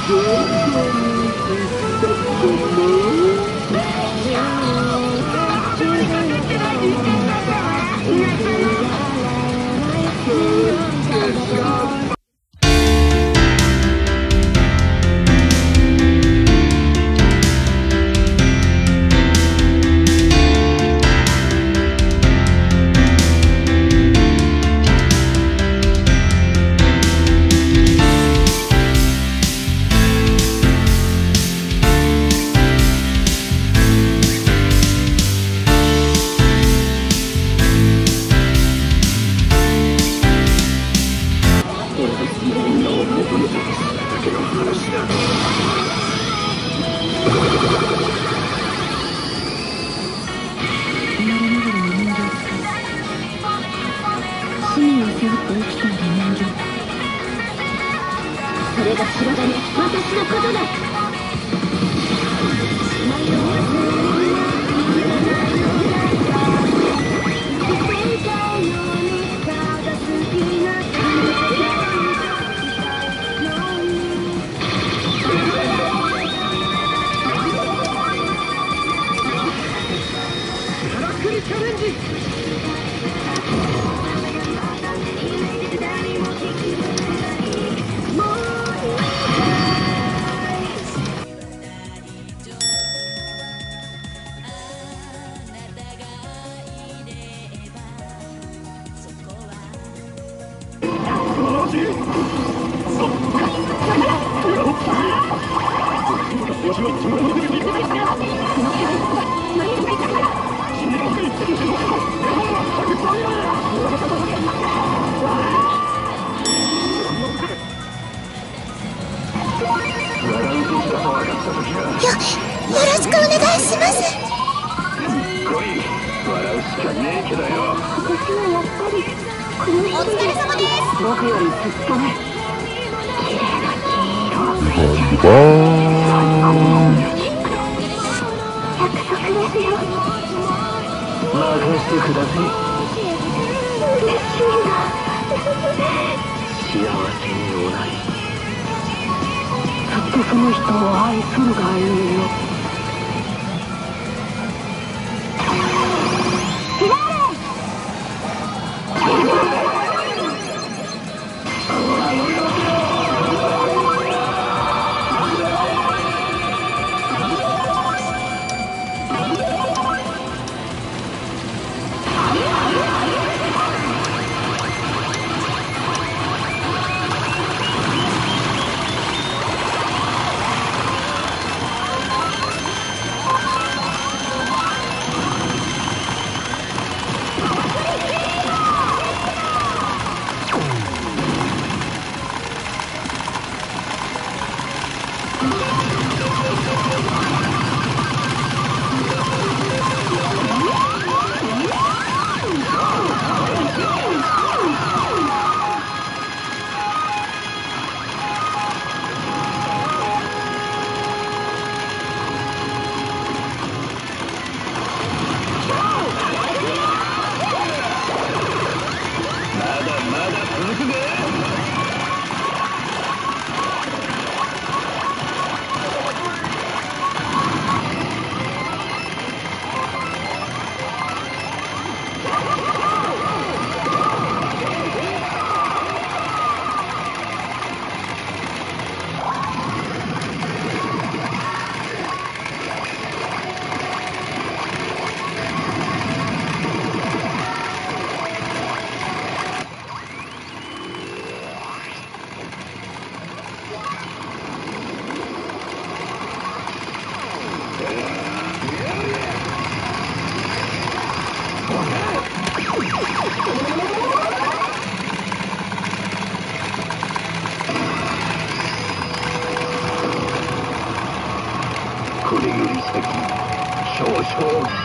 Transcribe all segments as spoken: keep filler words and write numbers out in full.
それが仕事に私のことだ。 力繰りチャレンジ。 よ、よろしくお願いします。 来い、笑うしかねえけどよ。 私はやっぱりこの人お疲れ様です。 僕よりずっとね、綺麗な金色。 バン約束ですよ。 任せてください。 嬉しいな。 幸せにおなり。ずっとその人を愛するがいいよ。これより先少々。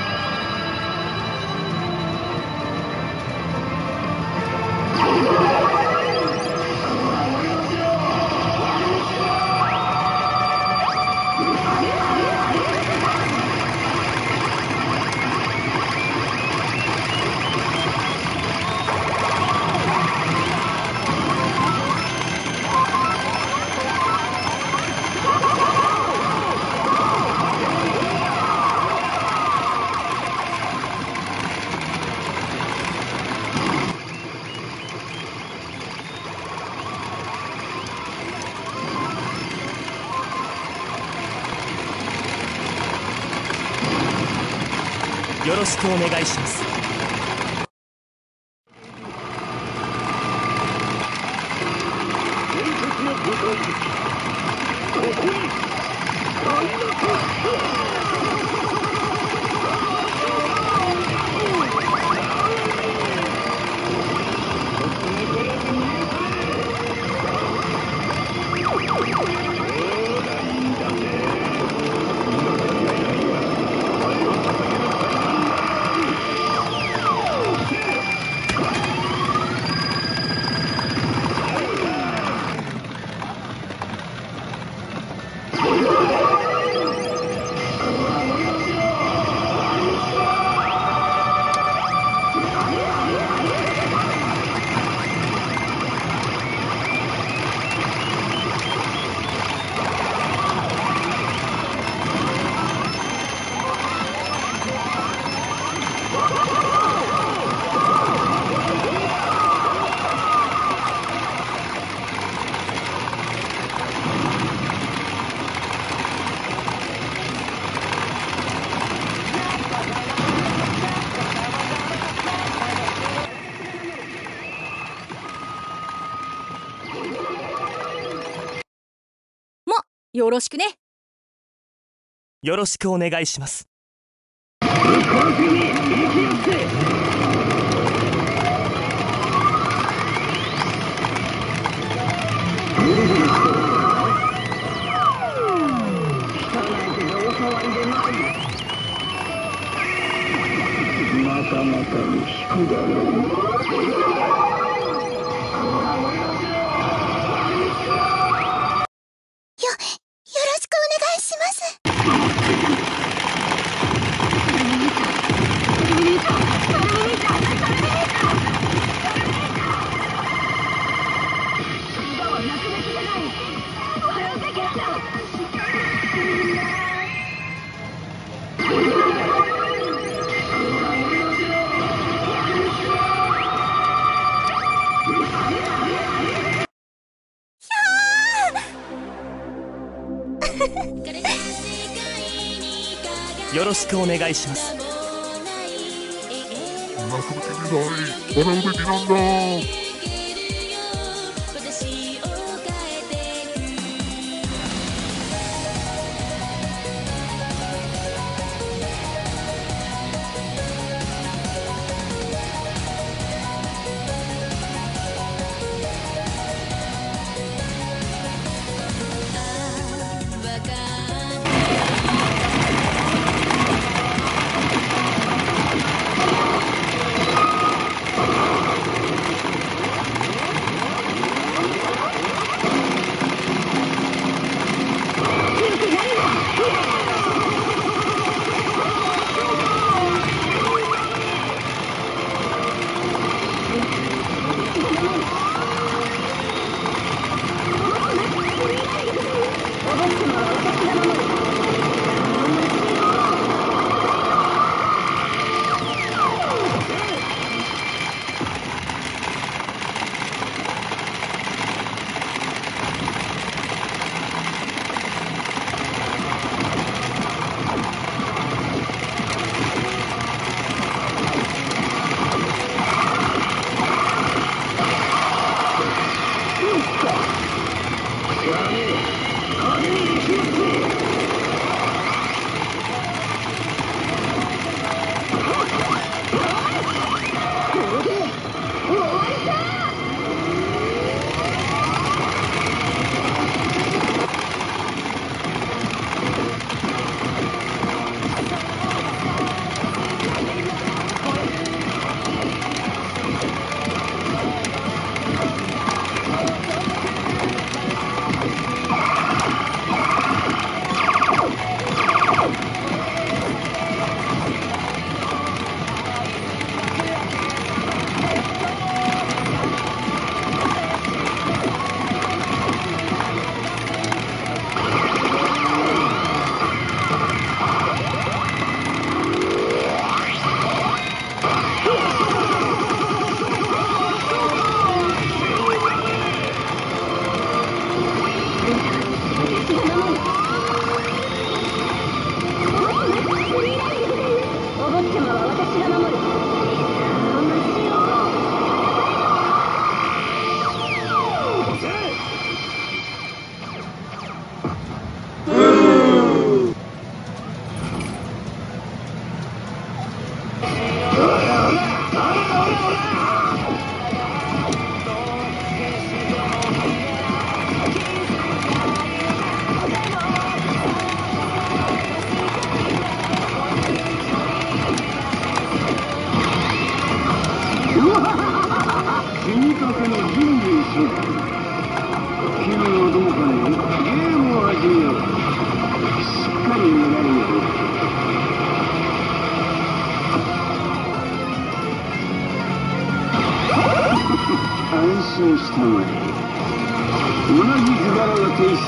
よろしくお願いします。 伝説の舞台ここに開幕。 よろしくね。 よろしくお願いします。 またまたに引くだろう。 よろしくお願いします。 泣くべきでない、笑うべきなんだ。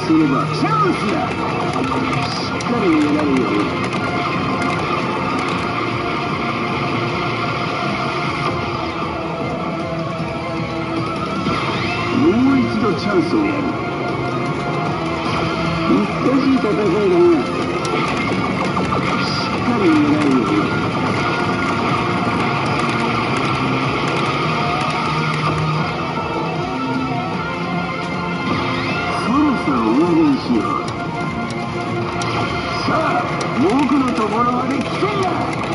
すればチャンスだ。しっかり逃げられるように。もう一度チャンスをやる。難しい戦いだな。しっかり逃げられるように。そろそろ上手にしよう。さあ、僕のところまで来てや。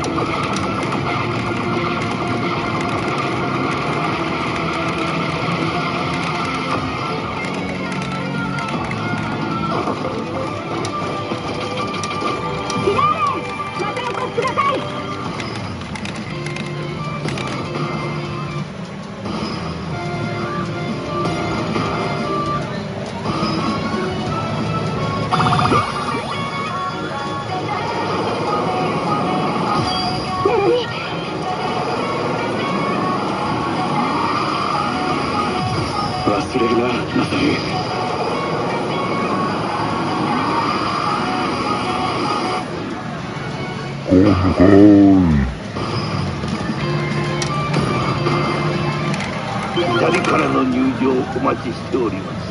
忘れるな、ナサル。二人からの入場をお待ちしております。